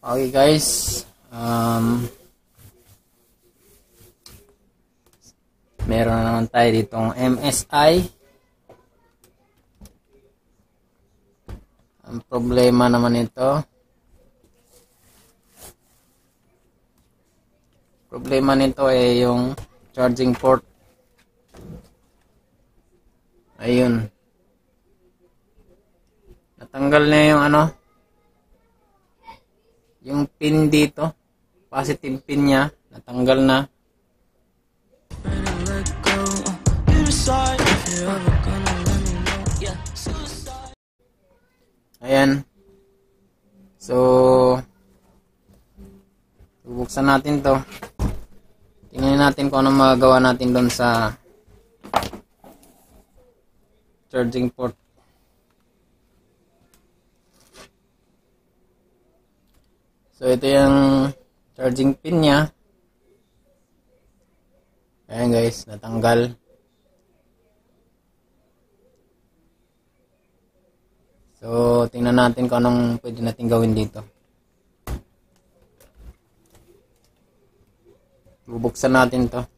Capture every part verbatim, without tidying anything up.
Okay guys, um, meron na naman tayo ditong M S I. Ang problema naman ito, problema nito ay yung charging port. Ayun. Natanggal na yung ano, yung pin dito, positive pin niya, natanggal na. Ayan. So, bubuksan natin to. Tingnan natin kung ano magagawa natin doon sa charging port. So, ito yung charging pin niya. Ayan guys, natanggal. So, tingnan natin kung anong pwede natin gawin dito. Bubuksan natin to.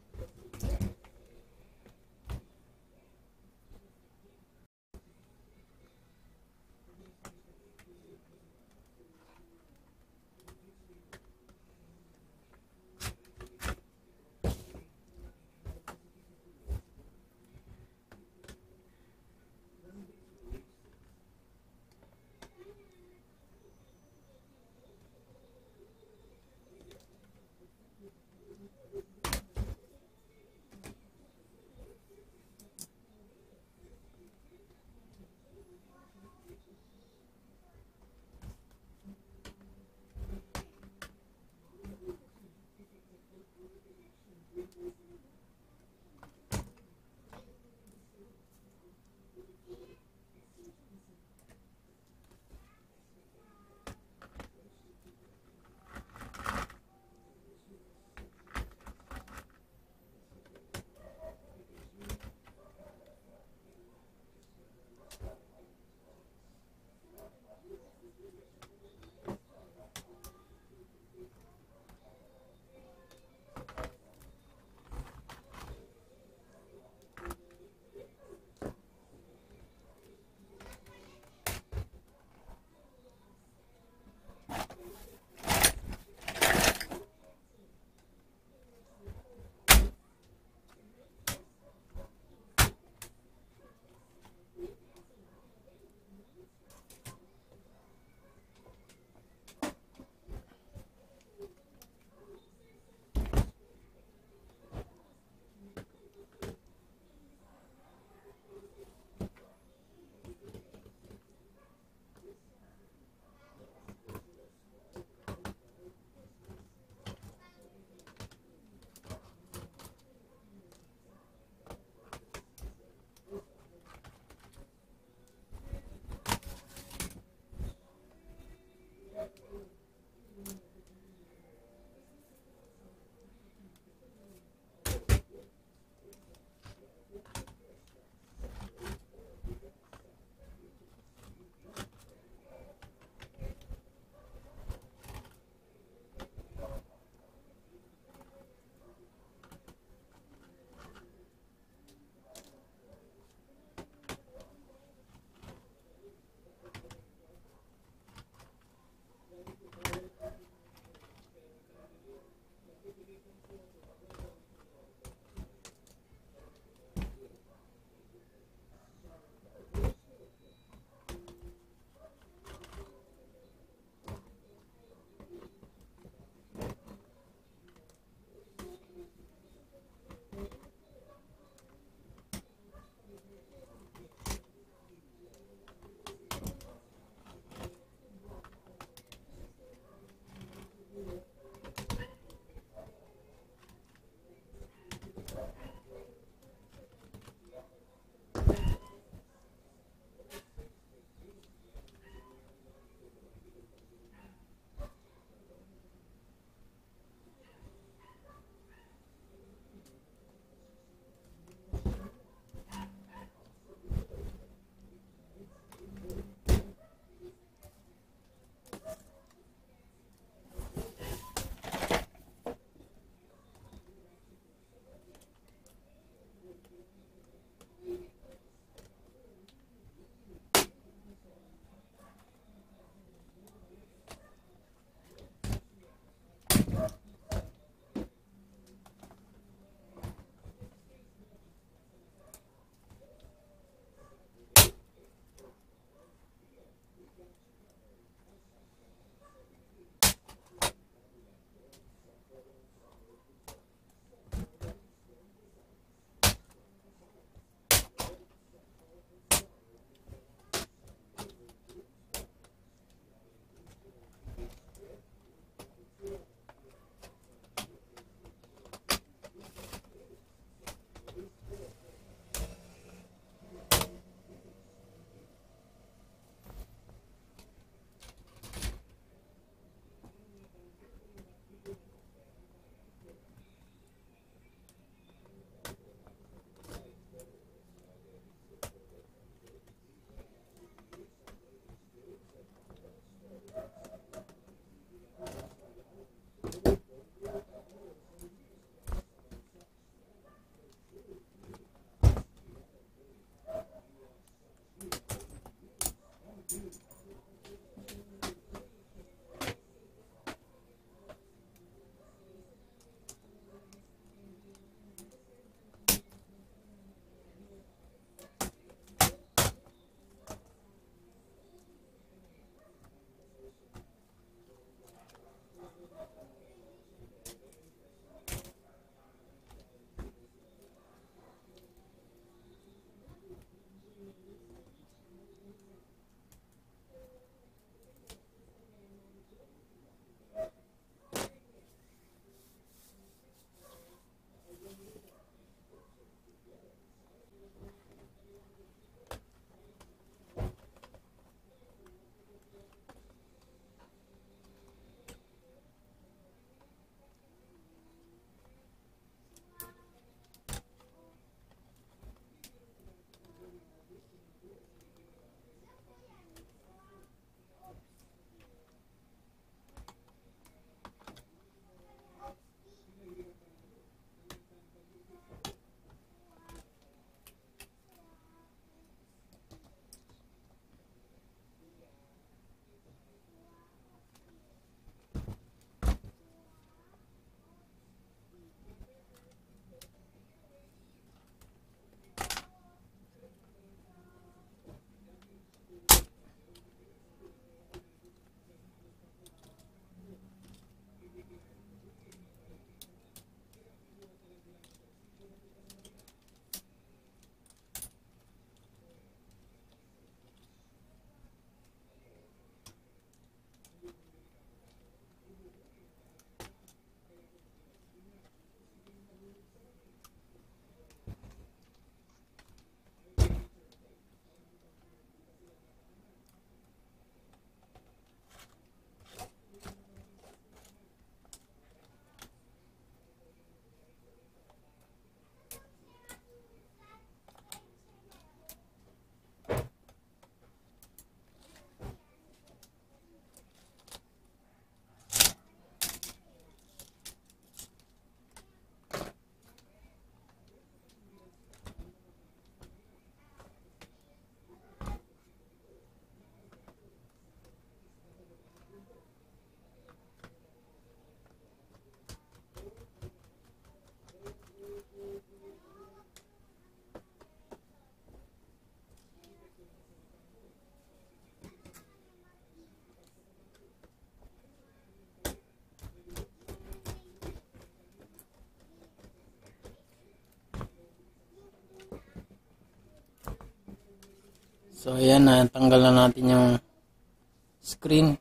So ayan, natanggal na natin yung screen.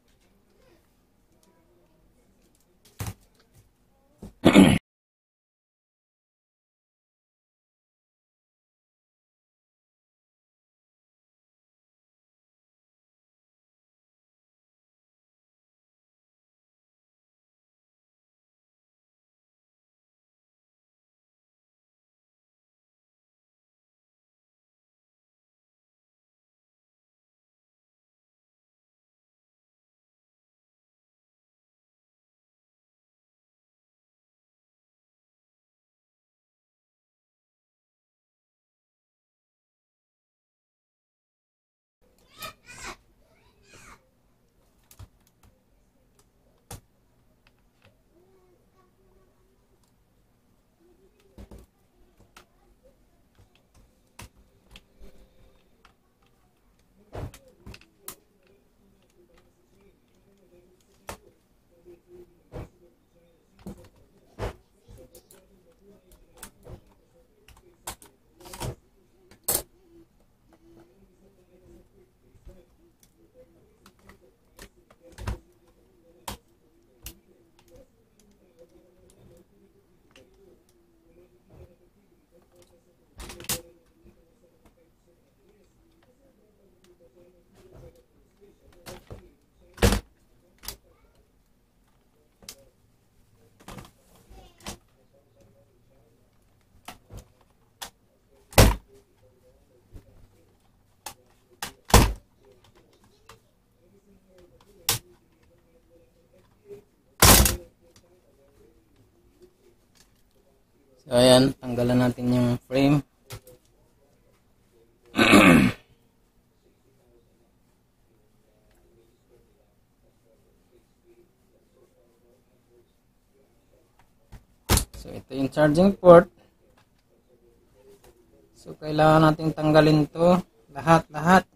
So ayan, tanggalan natin yung frame. So ito yung charging port. So kailangan nating tanggalin to lahat-lahat.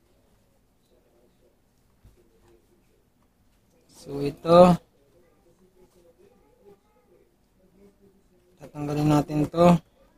So ito, tatanggalin natin to.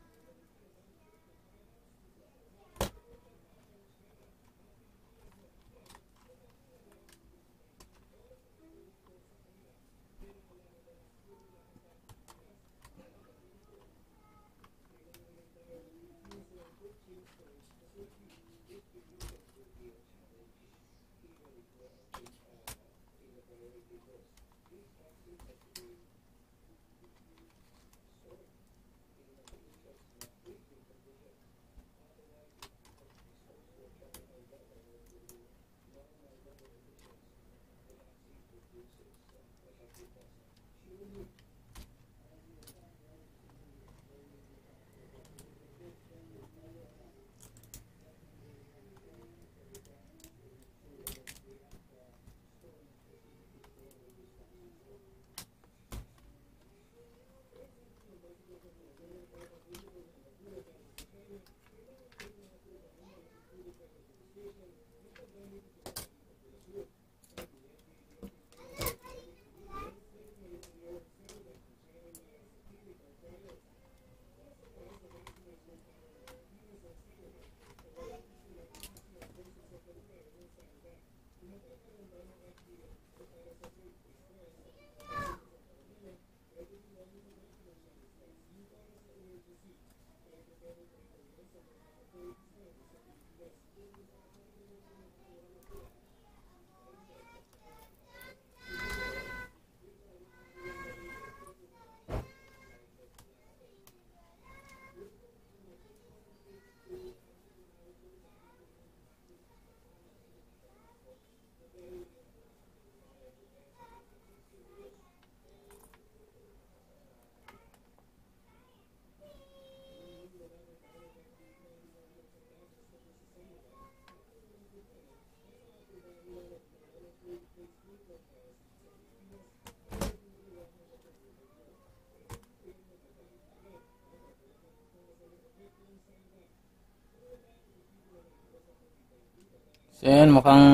So yan, mukhang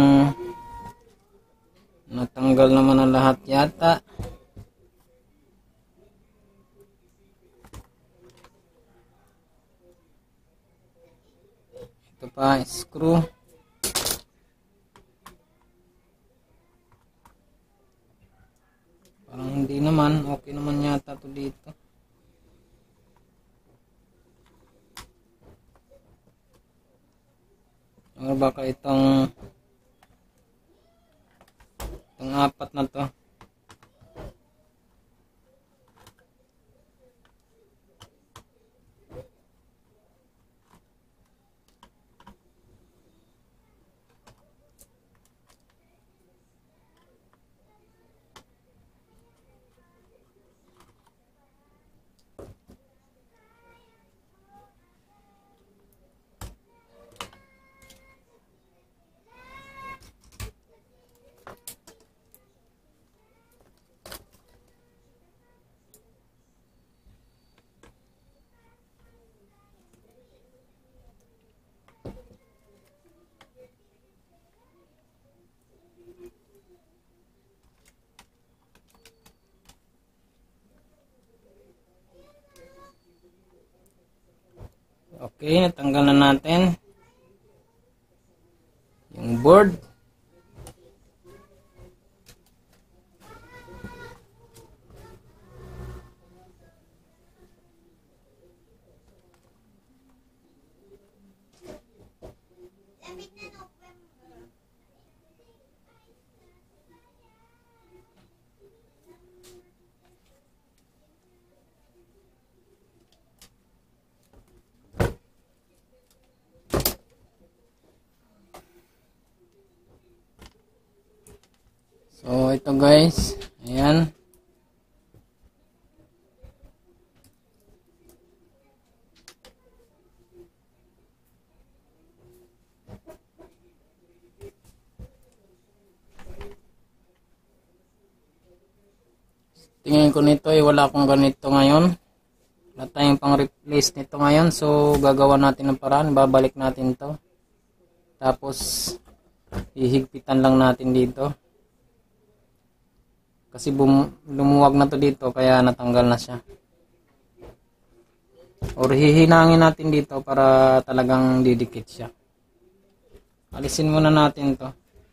natanggal naman ang lahat yata. Ito pa, screw. Parang hindi naman, okay naman yata to dito. Or baka itong itong apat na to. Okay, natanggal na natin yung board. So, ito guys. Ayan. Tingin ko nito eh, wala akong ganito ngayon. Wala tayong pang replace nito ngayon. So, gagawa natin ng paraan. Babalik natin to. Tapos, ihigpitan lang natin dito. Kasi bum lumuwag na to dito kaya natanggal na siya. Or hihinangin natin dito para talagang didikit siya. Alisin muna natin to.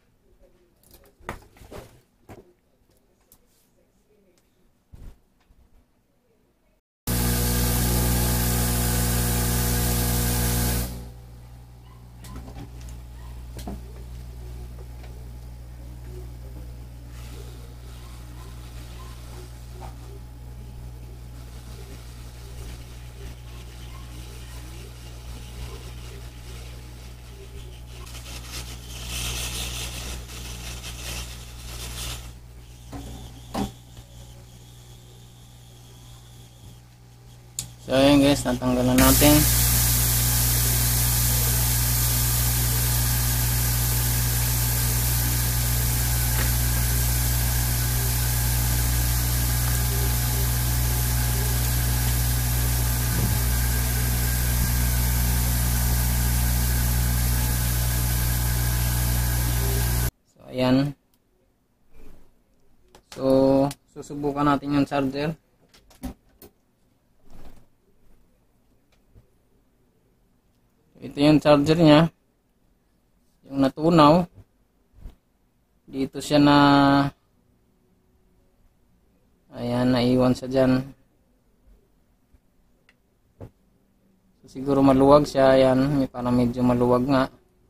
So ayun guys, natanggalan natin. So ayan. So susubukan natin yung charger. Ito yung charger niya, yung natunaw. Dito siya na, ayan, naiwan siya dyan. So, siguro maluwag siya, ayan, may parang medyo maluwag nga.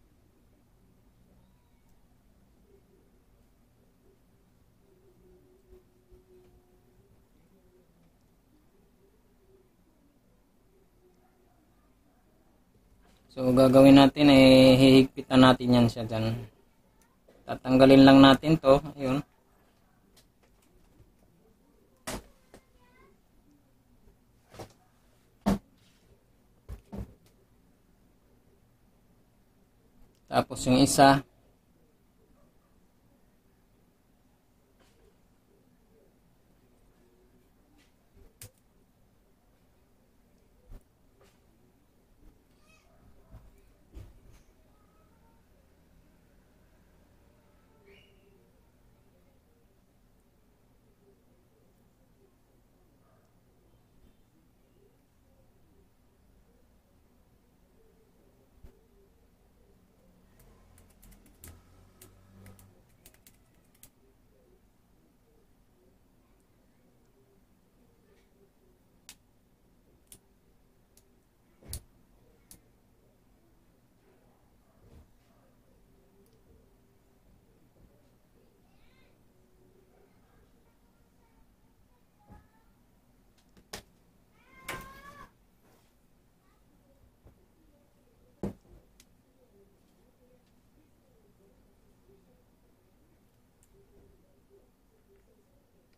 So, gagawin natin ay hihigpitan natin yan siya dyan. Tatanggalin lang natin to. Ayun. Tapos yung isa.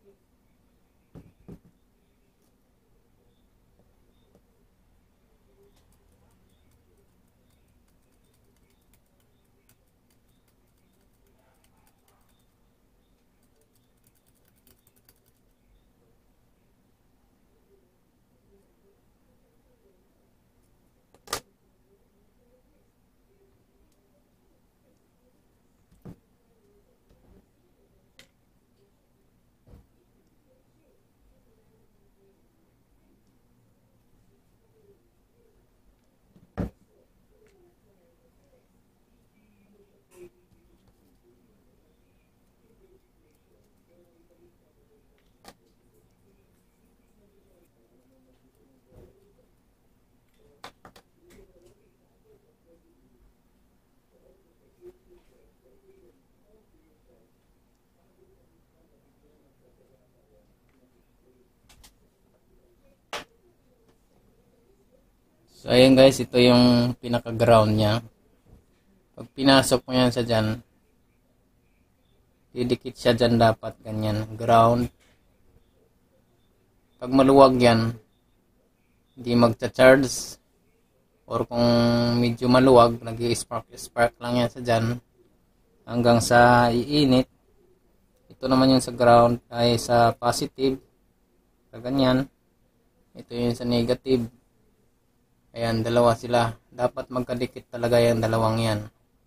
So ayan guys, ito yung pinaka ground niya. Pag pinasok mo yan sa dyan, didikit siya dyan dapat, ganyan, ground. Pag maluwag yan, hindi magcha-charge. Or kung medyo maluwag, nag-i-spark spark lang yan sa dyan hanggang sa iinit. Ito naman yung sa ground ay sa positive, sa ganyan. Ito yung sa negative. Ayan, dalawa sila. Dapat magkadikit talaga yung dalawang yan.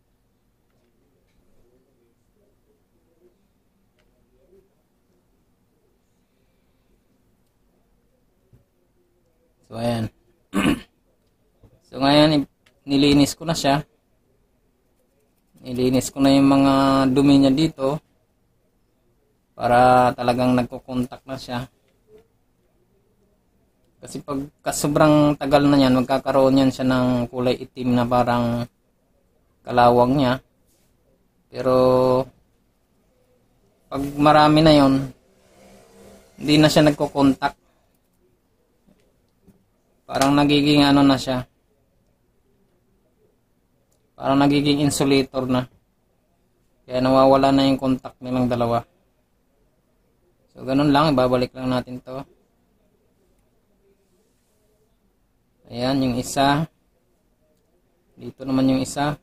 So, ayan. So, ngayon, nilinis ko na siya. Nilinis ko na yung mga dumi niya dito. Para talagang nagkukontak na siya. Kasi pag sobrang tagal na yan, magkakaroon yan siya ng kulay itim na parang kalawang niya. Pero pag marami na yon, hindi na siya nagko-contact. Parang nagiging ano na siya. Parang nagiging insulator na. Kaya nawawala na yung contact nilang dalawa. So ganun lang, ibabalik lang natin to. Ayan, yung isa. Dito naman yung isa.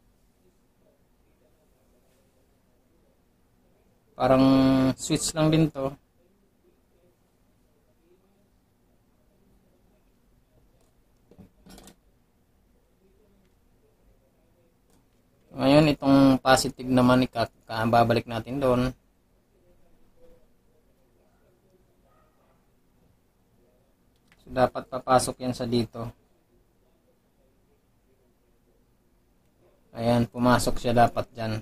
Parang switch lang din to. Ngayon, itong positive naman, babalik natin doon. So, dapat papasok yan sa dito. Ayan, pumasok siya dapat dyan.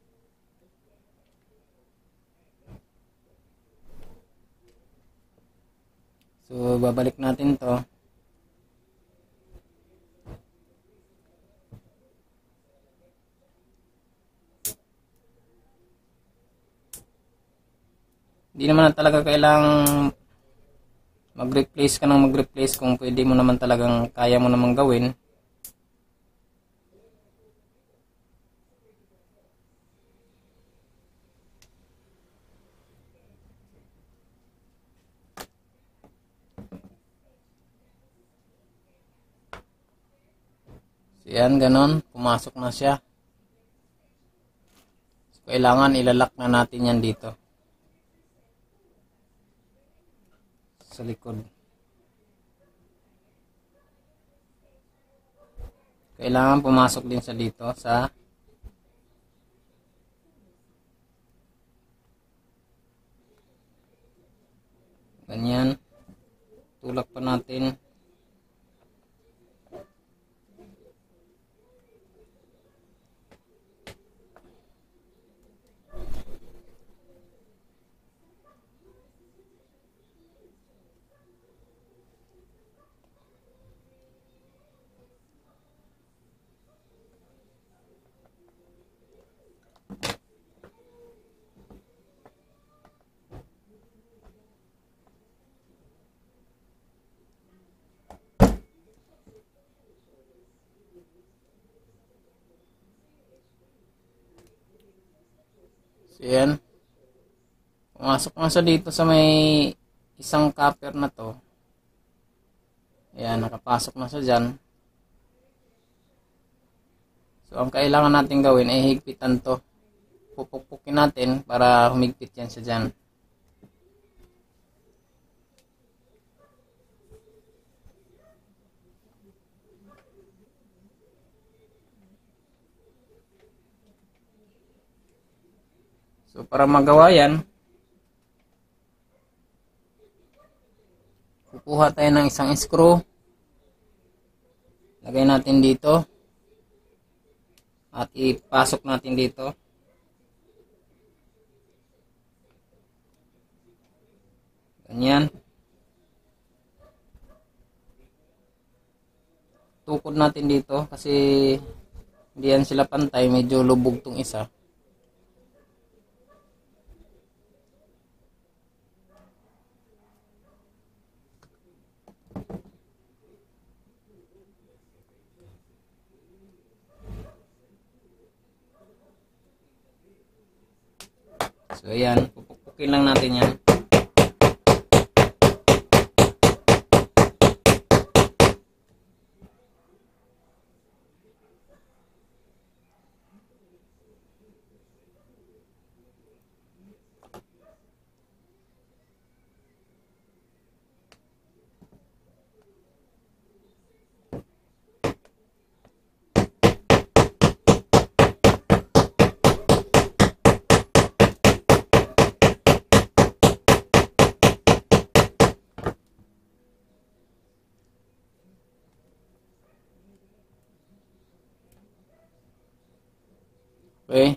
So, babalik natin to. Hindi naman talaga kailangang mag-replace ka ng mag-replace kung pwede mo naman talagang kaya mo naman gawin. So yan, ganon, pumasok na siya. So, kailangan ilalak na natin yan dito sa likod. Kailangan pumasok din sa dito sa ganyan. Tulak pa natin. So, yan. Pumasok nga siya dito sa may isang copper na to. Ayan, nakapasok na siya dyan. So, ang kailangan natin gawin ay higpitan to. Pupukpukin natin para humigpit yan siya dyan. So, para magawa yan, kukuha tayo ng isang screw. Lagay natin dito. At ipasok natin dito. Ganyan. Tukod natin dito kasi hindi yan sila pantay. Medyo lubog tong isa. So, ayan. Pupukpukin lang natin yan. Okay.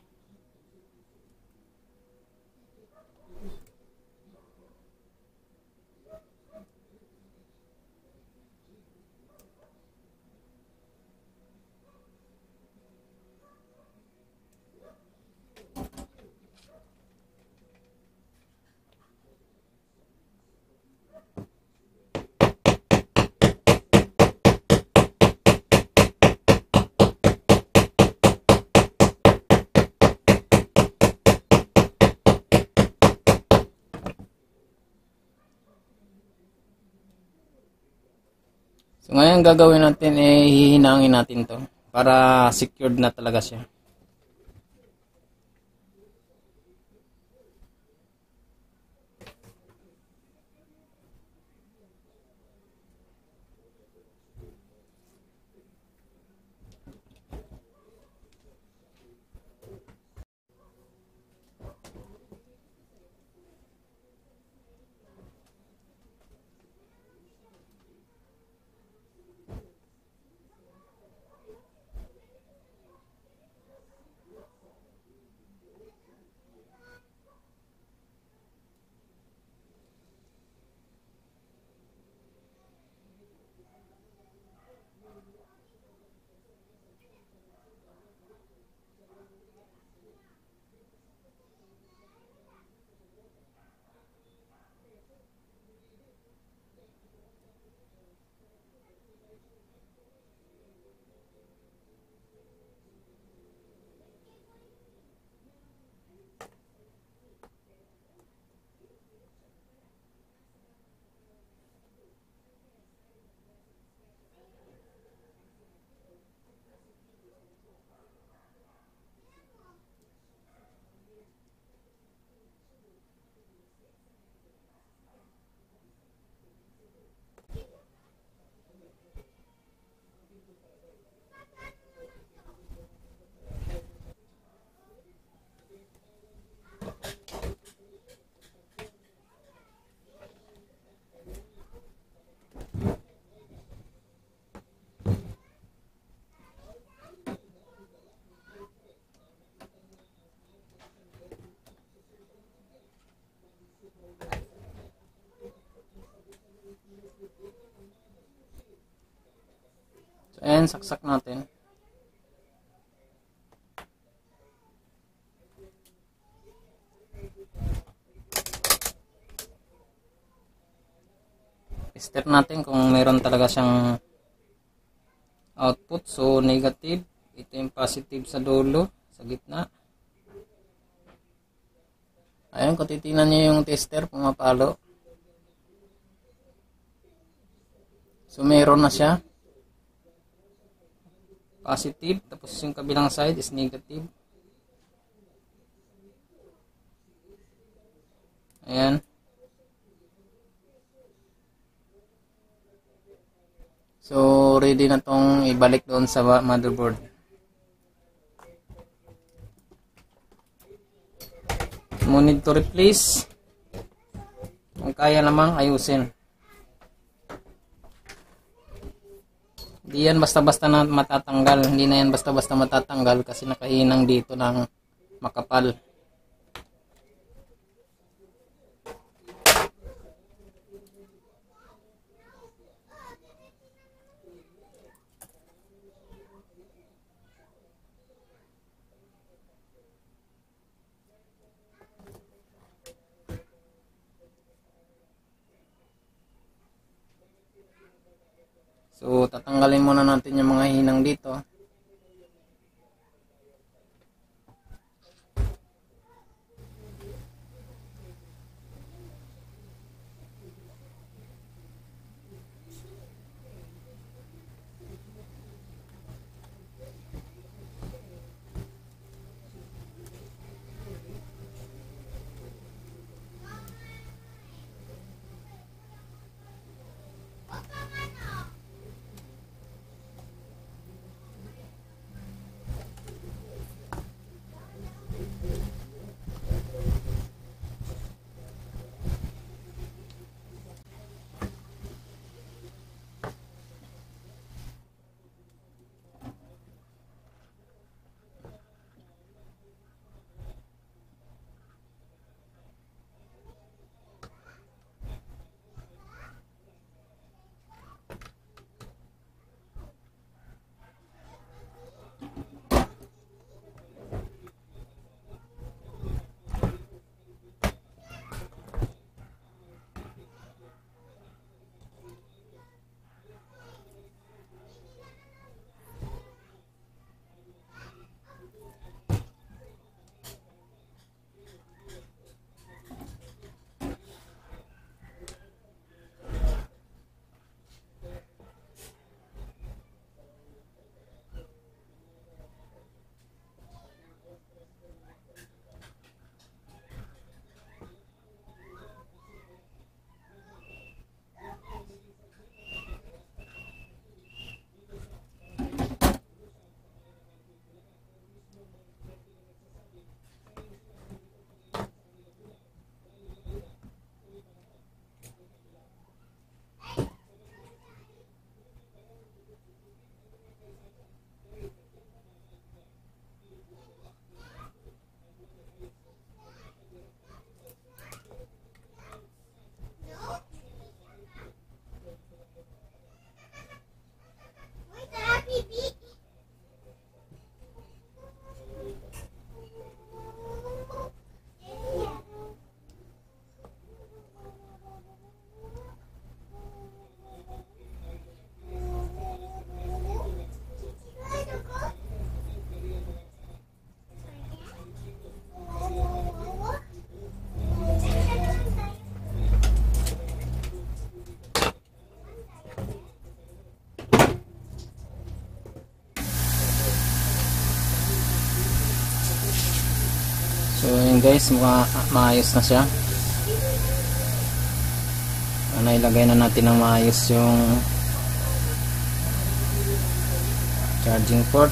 So, ngayon gagawin natin eh hihinangin natin to para secured na talaga siya. So, ayan, saksak natin. Tester natin kung meron talaga siyang output. So, negative. Ito yung positive sa dulo, sa gitna. Ayun, kung titingnan nyo yung tester, pumapalo. So, meron na siya. Positive. Tapos yung kabilang side is negative. Ayan. So, ready na tong ibalik doon sa motherboard. No need to replace. Kung kaya namang ayusin. Hindi yan basta-basta na matatanggal. Hindi na yan basta-basta matatanggal kasi nakahinang dito ng makapal. So, tatanggalin muna natin yung mga hinang dito. So yun guys, ma maayos na siya. Ano, ilagay na natin ng maayos yung charging port.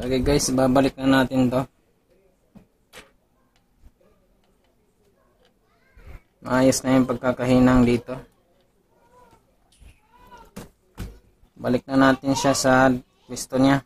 Okay guys, babalik na natin to. Maayos na yung pagkakahinang dito. Balik na natin siya sa pwesto niya.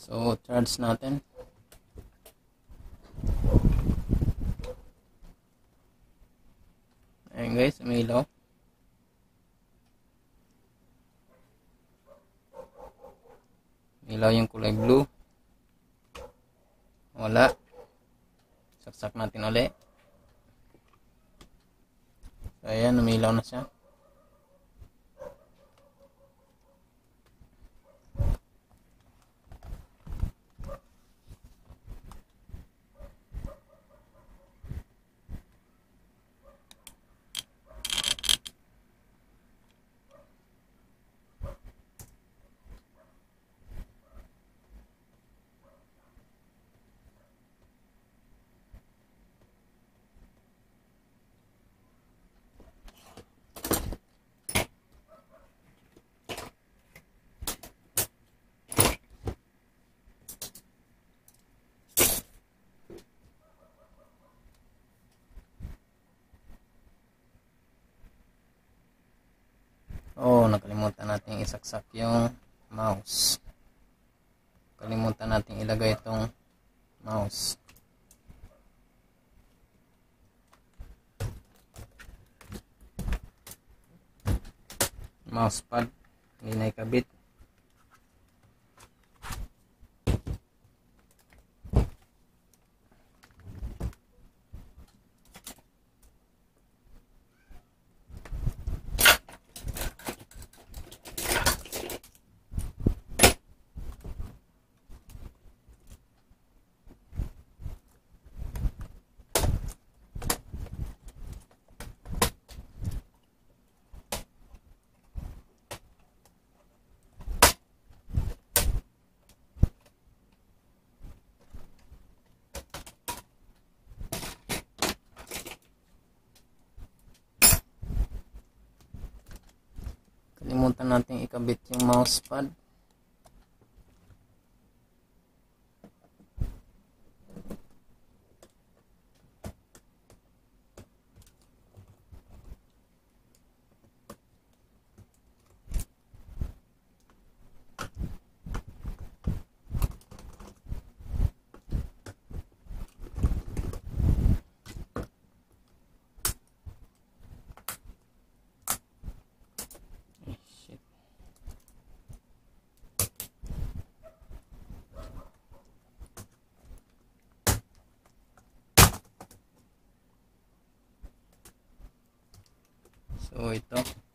So, charge natin. Ayan guys, umilaw. Umilaw yung kulay blue. Wala. Saksak natin ulit. So, ayan, umilaw na siya. Oh, nakalimutan natin isaksak yung mouse. Kalimutan natin ilagay itong mouse. Mousepad, hindi na ikabit. Kalimutan natin ikabit yung mousepad. So ito.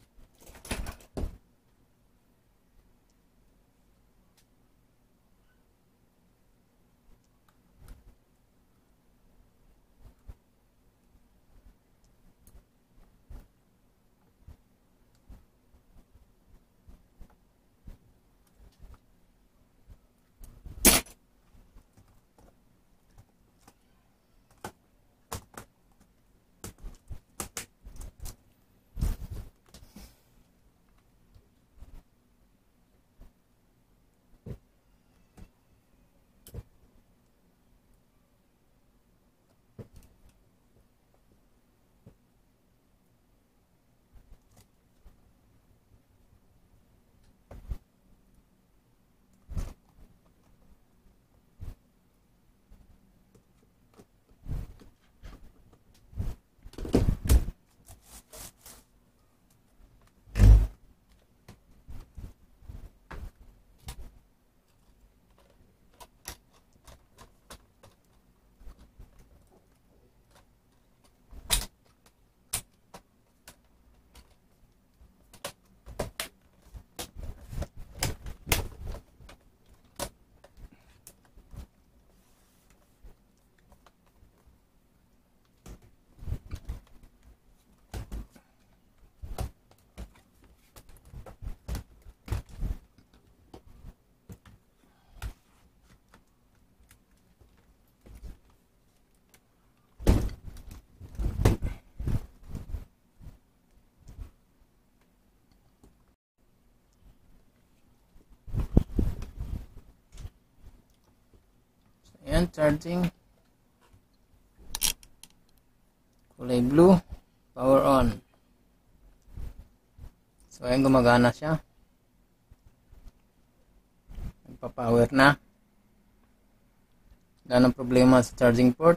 Ayan, charging. Kulay blue. Power on. So, ayan, gumagana siya. Nagpa-power na. Wala nang problema sa charging port.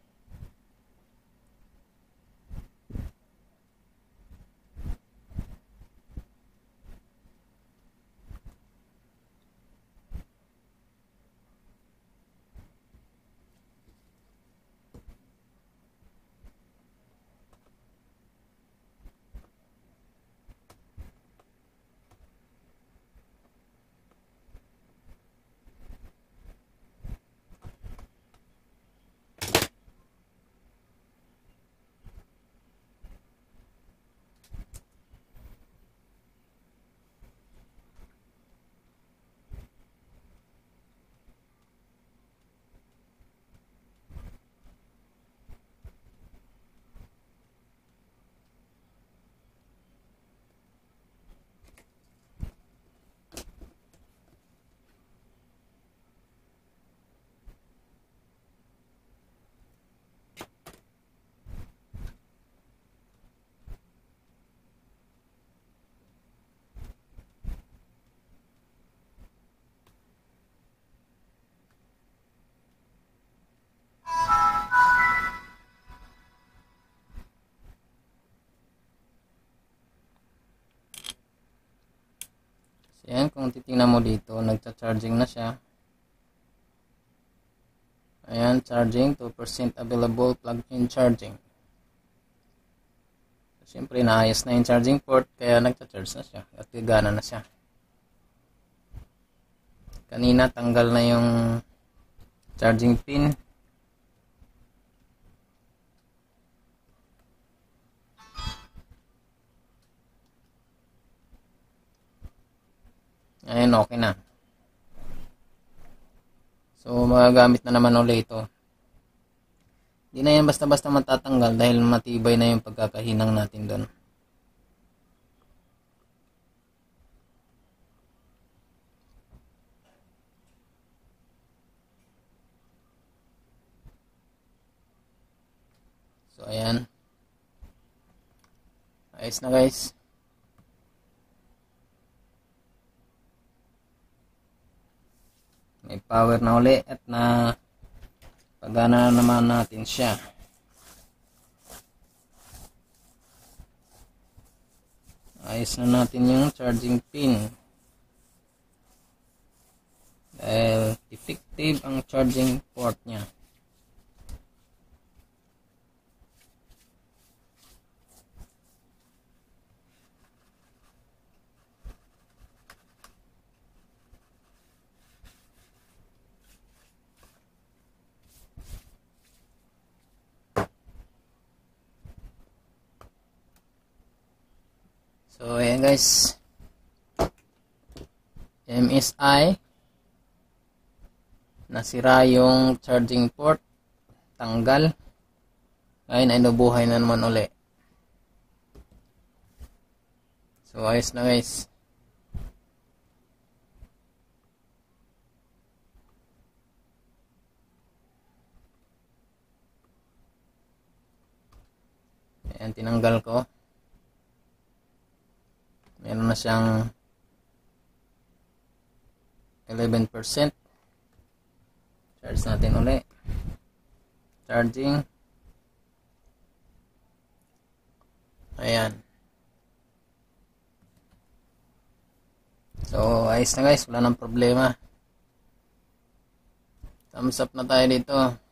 Ayan, kung titingnan mo dito, nagcha-charging na siya. Ayan, charging, two percent available plug-in charging. So, siyempre, naayos na yung charging port, kaya nagcha-charge na siya at gagana na siya. Kanina, tanggal na yung charging pin. Ayan, okay na. So, magagamit na naman ulit ito. Hindi na yan basta-basta matatanggal dahil matibay na yung pagkakahinang natin doon. So, ayan. Ayos na guys. May power na uli at na pagana naman natin siya. Ayos na natin yung charging pin. Dahil effective ang charging port niya. So, ayan guys. M S I. Nasira yung charging port. Tanggal. Ngayon ay nabuhay na naman uli. So, ayos na guys. Ayan, tinanggal ko. Meron na siyang eleven percent. Charge natin ulit. Charging. Ayan. So, ayos na guys. Wala nang problema. Thumbs up na tayo dito.